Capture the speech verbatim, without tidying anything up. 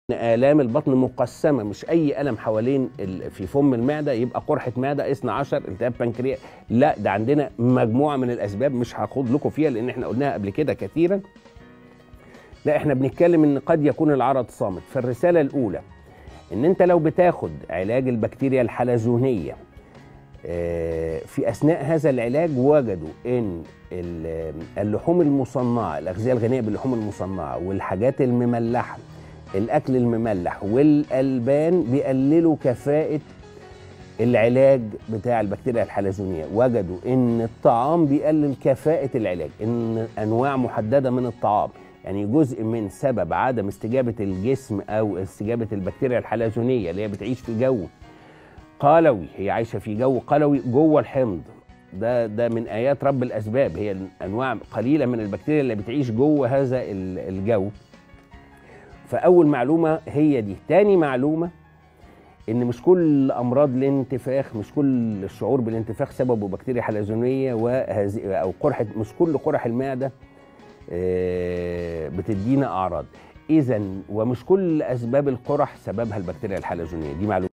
آلام البطن مقسمة، مش أي ألم حوالين في فم المعدة يبقى قرحة معدة اثنا عشر التهاب بنكرياس، لا ده عندنا مجموعة من الأسباب مش هاخد لكم فيها لأن احنا قلناها قبل كده كثيرا. لا احنا بنتكلم إن قد يكون العرض صامت. فالرسالة الأولى إن أنت لو بتاخد علاج البكتيريا الحلزونية في أثناء هذا العلاج وجدوا إن اللحوم المصنعة، الأغذية الغنية باللحوم المصنعة والحاجات المملحة، الأكل المملح والألبان بيقللوا كفاءة العلاج بتاع البكتيريا الحلزونية. وجدوا إن الطعام بيقلل كفاءة العلاج، إن أنواع محددة من الطعام، يعني جزء من سبب عدم استجابة الجسم أو استجابة البكتيريا الحلزونية اللي هي بتعيش في جو قلوي، هي عايشة في جو قلوي جوه الحمض، ده ده من آيات رب الأسباب، هي أنواع قليلة من البكتيريا اللي بتعيش جوه هذا الجو. فأول معلومة هي دي. تاني معلومة إن مش كل أمراض الانتفاخ، مش كل الشعور بالانتفاخ سببه بكتيريا حلزونية وهذه أو قرحة، مش كل قرح المعدة بتدينا أعراض. إذن ومش كل أسباب القرح سببها البكتيريا الحلزونية، دي معلومة.